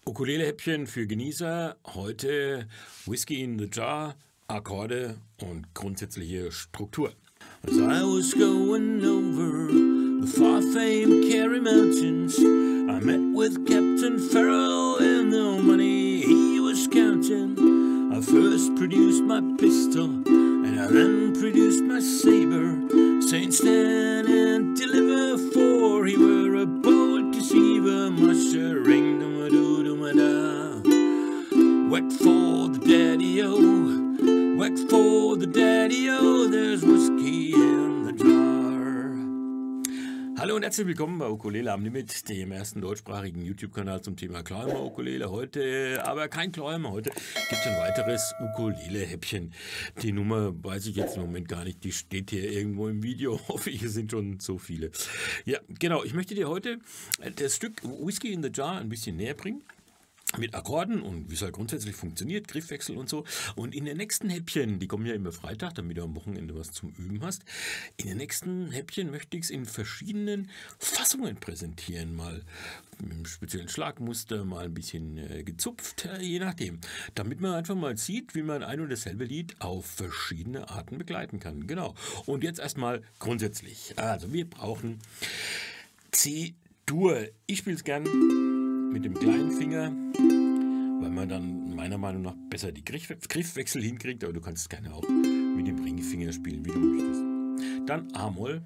Ukulele-Häppchen für Genießer. Heute Whiskey in the Jar, Akkorde und grundsätzliche Struktur. As I was going over the far-famed Kerry Mountains, I met with Captain Farrell and the money he was counting. I first produced my pistol and I then produced my saber, saying stand and deliver, for he were a bold deceiver, mustering da. Whack for the daddy-o, whack for the daddy-o, there's whiskey in the jar. Hallo und herzlich willkommen bei Ukulele am Limit, dem ersten deutschsprachigen YouTube-Kanal zum Thema Kleimer-Ukulele. Heute aber kein Kleimer, heute gibt es ein weiteres Ukulele-Häppchen. Die Nummer weiß ich jetzt im Moment gar nicht, die steht hier irgendwo im Video. Hoffe ich, es sind schon so viele. Ja, genau, ich möchte dir heute das Stück Whiskey in the Jar ein bisschen näher bringen. Mit Akkorden und wie es halt grundsätzlich funktioniert, Griffwechsel und so. Und in den nächsten Häppchen, die kommen ja immer Freitag, damit du am Wochenende was zum Üben hast. In den nächsten Häppchen möchte ich es in verschiedenen Fassungen präsentieren. Mal mit einem speziellen Schlagmuster, mal ein bisschen gezupft, je nachdem. Damit man einfach mal sieht, wie man ein und dasselbe Lied auf verschiedene Arten begleiten kann. Genau. Und jetzt erstmal grundsätzlich. Also wir brauchen C-Dur. Ich spiele es gern mit dem kleinen Finger, weil man dann meiner Meinung nach besser die Griffwechsel hinkriegt, aber du kannst es gerne auch mit dem Ringfinger spielen, wie du möchtest. Dann A-Moll.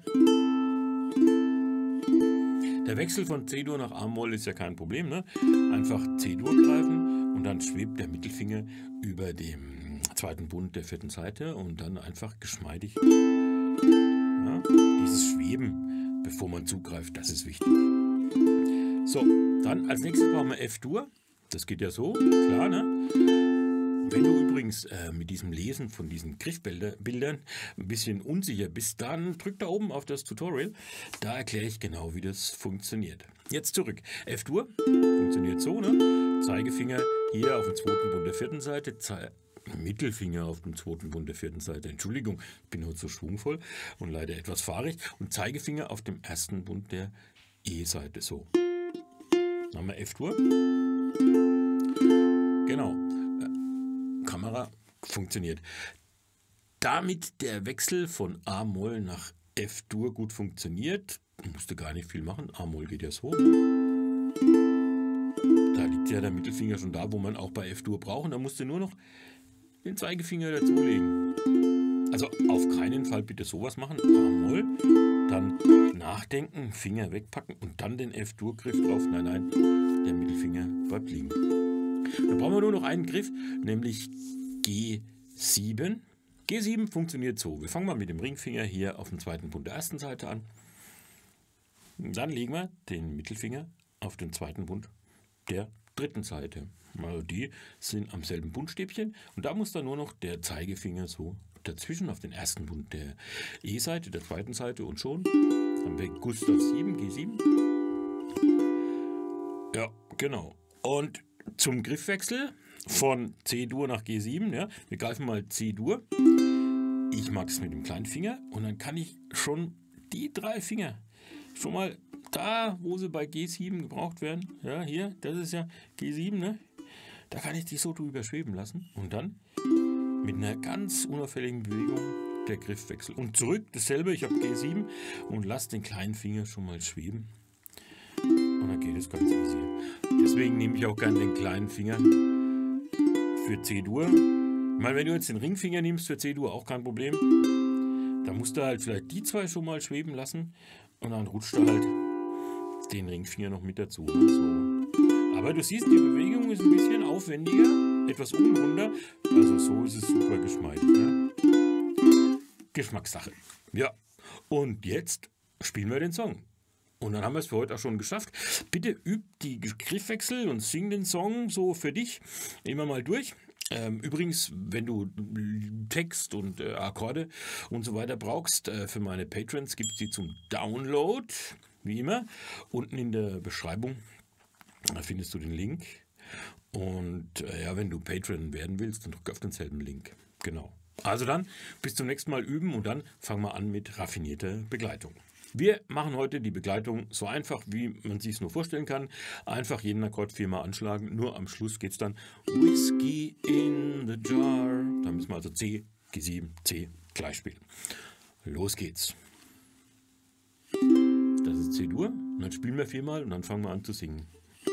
Der Wechsel von C-Dur nach A-Moll ist ja kein Problem, ne? Einfach C-Dur greifen und dann schwebt der Mittelfinger über dem zweiten Bund der vierten Seite und dann einfach geschmeidig, ja, dieses Schweben, bevor man zugreift, das ist wichtig. So, dann als nächstes brauchen wir F-Dur. Das geht ja so, klar, ne? Wenn du übrigens mit diesem Lesen von diesen Griffbildern ein bisschen unsicher bist, dann drück da oben auf das Tutorial. Da erkläre ich genau, wie das funktioniert. Jetzt zurück. F-Dur funktioniert so, ne? Zeigefinger hier auf dem zweiten Bund der vierten Seite, Mittelfinger auf dem zweiten Bund der vierten Seite. Entschuldigung, ich bin heute so schwungvoll und leider etwas fahrig. Und Zeigefinger auf dem ersten Bund der E-Seite, so. Dann haben wir F-Dur. Genau. Kamera funktioniert. Damit der Wechsel von A-Moll nach F-Dur gut funktioniert, musst du gar nicht viel machen. A-Moll geht ja so. Da liegt ja der Mittelfinger schon da, wo man auch bei F-Dur braucht. Da musst du nur noch den Zeigefinger dazulegen. Also auf keinen Fall bitte sowas machen. A-Moll, dann nachdenken, Finger wegpacken und dann den F-Dur-Griff drauf. Nein, nein, der Mittelfinger bleibt liegen. Dann brauchen wir nur noch einen Griff, nämlich G7. G7 funktioniert so. Wir fangen mal mit dem Ringfinger hier auf dem zweiten Bund der ersten Seite an. Dann legen wir den Mittelfinger auf den zweiten Bund der dritten Seite. Also die sind am selben Bundstäbchen und da muss dann nur noch der Zeigefinger so dazwischen auf den ersten Bund der E-Seite, der zweiten Seite und schon haben wir Gustav 7, G7. Ja, genau. Und zum Griffwechsel von C-Dur nach G7, ja, wir greifen mal C-Dur. Ich mag es mit dem kleinen Finger und dann kann ich schon die drei Finger schon mal da, wo sie bei G7 gebraucht werden, ja, hier, das ist ja G7, ne? Da kann ich die so drüber schweben lassen und dann mit einer ganz unauffälligen Bewegung der Griffwechsel. Und zurück, dasselbe, ich habe G7 und lasse den kleinen Finger schon mal schweben. Und dann geht es ganz easy. Deswegen nehme ich auch gerne den kleinen Finger für C-Dur. Ich meine, wenn du jetzt den Ringfinger nimmst für C-Dur, auch kein Problem. Dann musst du halt vielleicht die zwei schon mal schweben lassen und dann rutscht du halt den Ringfinger noch mit dazu. Ne? So. Aber du siehst, die Bewegung ist ein bisschen aufwendiger, etwas unrunder. Also so ist es super geschmeidig. Ne? Geschmackssache. Ja, und jetzt spielen wir den Song. Und dann haben wir es für heute auch schon geschafft. Bitte üb die Griffwechsel und sing den Song so für dich immer mal durch. Übrigens, wenn du Text und Akkorde und so weiter brauchst, für meine Patrons gibt es die zum Download, wie immer. Unten in der Beschreibung findest du den Link. Und ja, wenn du Patron werden willst, dann drück auf denselben Link. Genau. Also dann, bis zum nächsten Mal üben und dann fangen wir an mit raffinierter Begleitung. Wir machen heute die Begleitung so einfach, wie man sich es nur vorstellen kann. Einfach jeden Akkord 4-mal anschlagen. Nur am Schluss geht es dann Whiskey in the Jar. Da müssen wir also C, G7, C gleich spielen. Los geht's. Das ist C-Dur. Und dann spielen wir 4-mal und dann fangen wir an zu singen.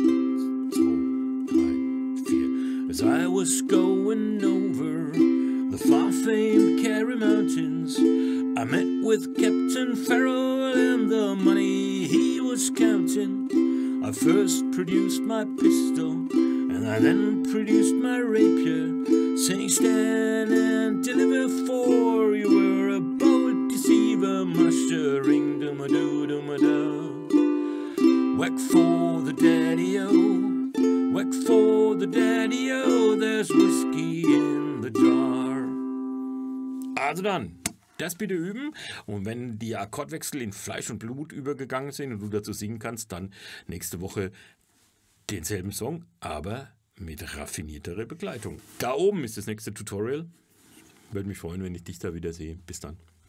2, 3, 4. As I was going over the far-famed Kerry Mountains, I met with Captain Farrell and the money he was counting. I first produced my pistol and I then produced my rapier, saying stand and deliver, for you were a bold deceiver, mushering dum-a-doo. Whack for the daddy-o, whack for the daddy-o, there's whiskey in the jar. Also dann, das bitte üben, und wenn die Akkordwechsel in Fleisch und Blut übergegangen sind und du dazu singen kannst, dann nächste Woche denselben Song, aber mit raffinierterer Begleitung. Da oben ist das nächste Tutorial. Würde mich freuen, wenn ich dich da wieder sehe. Bis dann.